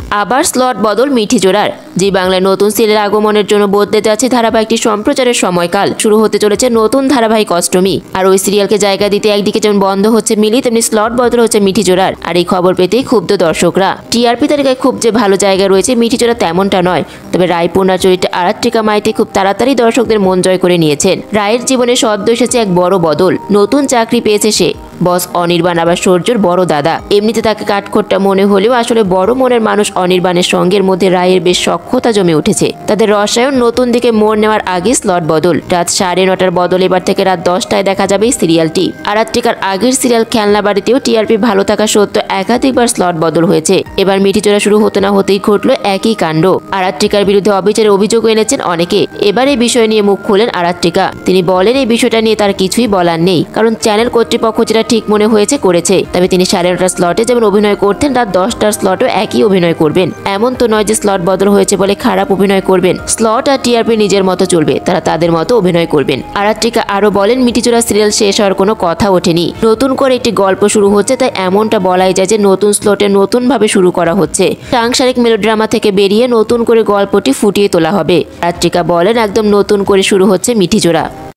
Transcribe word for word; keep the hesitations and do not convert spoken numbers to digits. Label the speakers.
Speaker 1: আবার স্লট বদল মিঠি জোড়ার। জি বাংলায় নতুন সিরিয়াল আগমনের জন্য বদলে যাচ্ছে ধারাবাহিকটি সম্প্রচারের সময়কাল। শুরু হতে চলেছে নতুন ধারাবাহিক অষ্টমী। আর ওই সিরিয়ালকে জায়গা দিতে একদিকে যেমন বন্ধ হচ্ছে মিলি, তেমনি স্লট বদল হচ্ছে মিঠি জোড়ার। আর এই খবর পেতেই ক্ষুব্ধ দর্শকরা। টিআরপি তালিকায় খুব যে ভালো জায়গায় রয়েছে মিঠি জোড়া তেমনটা নয়। তবে রায়পূর্ণার চরিত্রে আরাত্রিকা মাইতি খুব তাড়াতাড়ি দর্শকদের মন জয় করে নিয়েছেন। রায়ের জীবনে সদ্য এসেছে এক বড় বদল। নতুন চাকরি পেয়েছে সে। বস অনির্বাণ আবার সূর্যর বড় দাদা। এমনিতে তাকে কাঠখোট্টা মনে হলেও আসলে বড় মনের মানুষ অনির্বাণের সঙ্গের মধ্যে রায়ের বেশ সখ্যতা জমে উঠেছে। তাদের রসায়ন নতুন দিকে মোড় নেওয়ার আগে স্লট বদল। রাত সাড়ে নটার বদল এবার থেকে রাত দশটায় দেখা যাবে এই সিরিয়ালটি। আরাত্রিকার আগের সিরিয়াল খেলনা বাড়িতেও টিআরপি ভালো থাকা সত্ত্বেও একাধিকবার স্লট বদল হয়েছে। এবার মিঠিচোরা শুরু হতে না হতেই ঘটল একই কাণ্ড। আরাত্রিকার বিরুদ্ধে অবিচারের অভিযোগ এনেছেন অনেকে। এবার এই বিষয় নিয়ে মুখ খুলেন আরাত্রিকা। তিনি বলেন এই বিষয়টা নিয়ে তার কিছুই বলার নেই, কারণ চ্যানেল কর্তৃপক্ষ যেটা ঠিক মনে হয়েছে করেছে। তবে তিনি সাড়ে নটার স্লটে যেমন অভিনয় করতেন রাত দশটার স্লটেও একই অভিনয় করবেন। এমন তো নয় যে স্লট বদল হয়েছে বলে খারাপ অভিনয় করবেন। স্লট আর টিআরপি নিজের মতো চলবে, তারা তাদের মতো অভিনয় করবেন। আরাত্রিকা আরো বলেন মিঠিচোরা সিরিয়াল শেষ হওয়ার কোনো কথা ওঠেনি। নতুন করে একটি গল্প শুরু হচ্ছে, তাই এমনটা বলাই যায় যে নতুন স্লটে নতুন ভাবে শুরু করা হচ্ছে। সাংসারিক মেলোড্রামা থেকে বেরিয়ে নতুন করে গল্পটি ফুটিয়ে তোলা হবে। আরাত্রিকা বলেন একদম নতুন করে শুরু হচ্ছে মিঠিচোরা।